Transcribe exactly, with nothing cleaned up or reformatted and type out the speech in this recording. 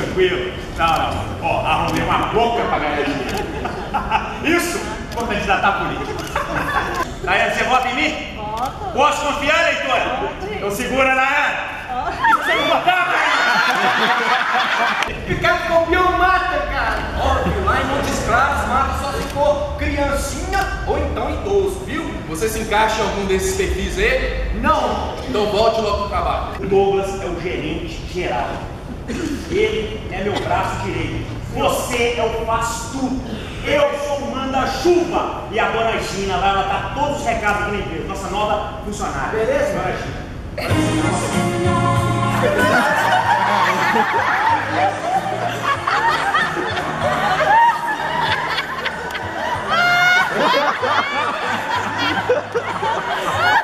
tranquilo. Não, não. Ó, arrumei uma boca pra ganhar dinheiro. Isso, vou candidatar político. Nayane, você vota em mim? Voto. Posso confiar, leitora? Pode. Então segura, Nayane. Pode. Você não votar, Ficar campeão mata, cara. Óbvio, lá em Montes Claros mata só se for criancinha ou então idoso, viu? Você se encaixa em algum desses perfis aí? Não. Então volte logo pro trabalho. O Douglas é o gerente geral. Ele é meu braço direito. Você é o faz tudo. Eu sou o manda-chuva. E a dona Gina vai anotar todos os recados aqui na empresa. Nossa nova funcionária. Beleza? Dona Gina. Ah!